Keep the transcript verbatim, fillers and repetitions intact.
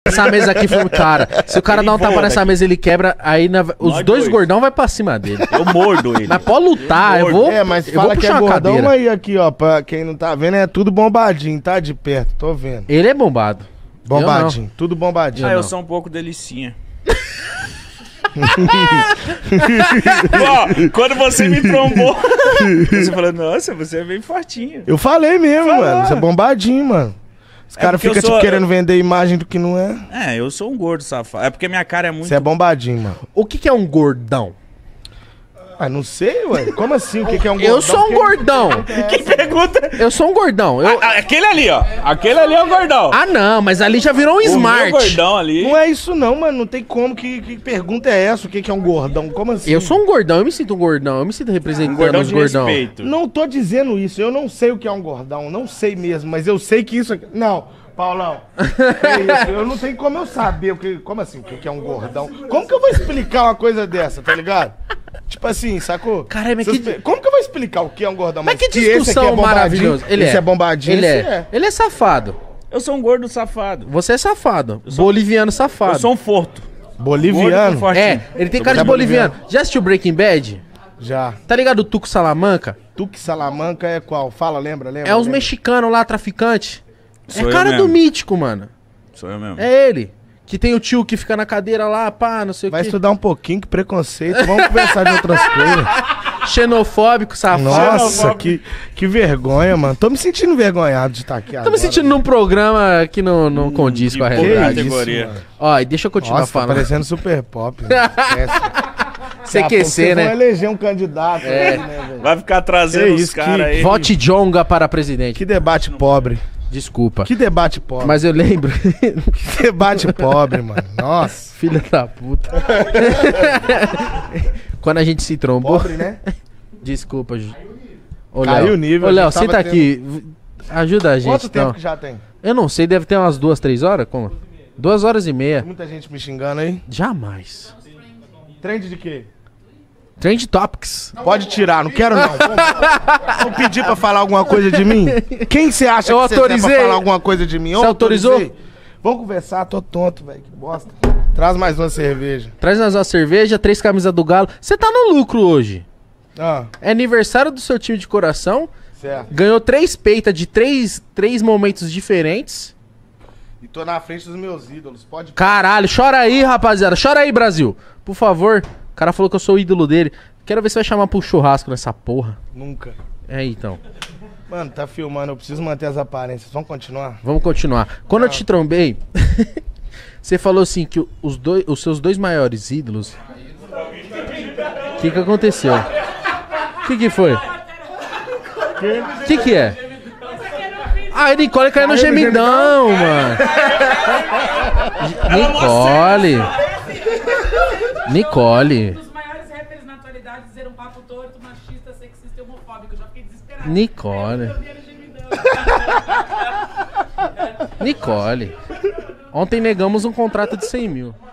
Essa mesa aqui foi... Cara, se o cara Ele dá um tapa voa nessa daqui. mesa, ele quebra, aí na- os Nós dois dois. gordão vai pra cima dele. Eu mordo ele. Mas pode lutar, eu, Eu vou. É, mas eu vou fala que puxar é uma gordão, cadeira. aí aqui, ó, pra quem não tá vendo, é tudo bombadinho, tá? De perto, tô vendo. Ele é bombado. Bombadinho, tudo bombadinho. Ah, Eu eu não. sou um pouco delicinha. Ó, quando você me trombou, você falou, nossa, você é bem fortinho. Eu falei mesmo, Fala. mano, você é bombadinho, mano. Os É caras porque eu ficam, sou- tipo, querendo vender imagem do que não é. É, eu sou um gordo safado. É porque minha cara é muito... Você é bombadinho, mano. O que, que é um gordão? Ah, não sei, ué. Como assim? O que, que é um gordão? Eu sou um Que- gordão. Que pergunta? Eu sou um gordão. Eu... Ah, aquele ali, ó. Aquele ali é o gordão. Ah, não, mas ali já virou um o smart. meu gordão ali... Não é isso não, mano. Não tem como. Que, que pergunta é essa? O que, que é um gordão? Como assim? Eu sou um gordão, eu me sinto um gordão, eu me sinto Um representando gordão os de gordão. respeito. Não tô dizendo isso. Eu não sei o que é um gordão. Não sei mesmo. Mas eu sei que isso aqui... Não, Paulão. É isso. Eu não tenho como eu saber o que... Como assim? O que que é um gordão? Como que eu vou explicar uma coisa dessa, tá ligado? Tipo assim, sacou? Caralho, mas Vocês que- pe- Como que eu vou explicar o que é um gordão? Mas que esse aqui discussão é bombadinho, maravilhosa. Ele esse é. é bombadinho, Ele esse é. Ele é safado. Eu sou um gordo safado. Você é safado. sou- Boliviano safado. Eu sou um forto. Boliviano? Gordo com fortinho. É, ele tem Sou cara de boliviano. boliviano. Já assistiu Breaking Bad? Já. Tá ligado o Tuco Salamanca? Tuque Salamanca é qual? Fala, lembra? lembra É uns lembra? mexicanos lá, traficante. Sou é eu cara do mesmo. mítico, mano. Sou eu mesmo. É ele. Que tem o tio que fica na cadeira lá, pá, não sei o Vai que. estudar um pouquinho, que preconceito. Vamos conversar de outras coisas. Xenofóbico, safado. Nossa, que, que vergonha, mano. Tô me sentindo envergonhado de estar aqui Tô agora. me sentindo num programa que não, não condiz com a que Que realidade. isso, categoria. mano. Ó, e deixa eu continuar Nossa, tá falando. parecendo super pop. né? Esquece. C Q Daqui a pouco C, vocês vão né? eleger um candidato. É. aí, né, velho? Vai ficar trazendo Que os isso, caras que- aí. Vote Jonga para presidente. Que debate pobre. Desculpa. Que debate pobre. Mas eu lembro. Que debate pobre, mano. Nossa. Filha da puta. Quando a gente se trombou. Pobre, né? Desculpa, Ju. Ô, Caiu Léo. o nível, Ô, a Léo, gente tava senta aqui. V- Ajuda a gente. Quanto tempo então. que já tem? Eu não sei, deve ter umas duas, três horas? Como? Duas horas e meia. Tem muita gente me xingando aí. Jamais. Trend de quê? Trend Topics. Pode tirar, não quero não. Vamos, vamos pedir pra falar alguma coisa de mim? Quem você acha Eu que você é autorizei. pra falar alguma coisa de mim? Eu Você autorizou? autorizei. Vamos conversar, tô tonto, velho. Que bosta. Traz mais uma cerveja. Traz nós uma cerveja, três camisas do Galo. Você tá no lucro hoje. Ah, É aniversário do seu time de coração. certo. Ganhou três peitas de três, três momentos diferentes. E tô na frente dos meus ídolos. Pode. Caralho, chora aí, rapaziada. Chora aí, Brasil. Por favor. O cara falou que eu sou o ídolo dele. Quero ver se vai chamar pro churrasco nessa porra. Nunca. É, então. Mano, tá filmando, eu preciso manter as aparências. Vamos continuar? Vamos continuar. Quando eu te trombei, você falou assim que o- os, dois, os seus dois maiores ídolos. O que que aconteceu? O que que foi? O que que é? Ah, a Nicole caiu no gemidão, mano. Nicole. Nicole. Dos maiores rappers na atualidade dizer um papo torto, machista, sexista e homofóbico. Eu já fiquei desesperado. Nicole. Eu vi ele gemidão. Nicole. Ontem negamos um contrato de cem mil.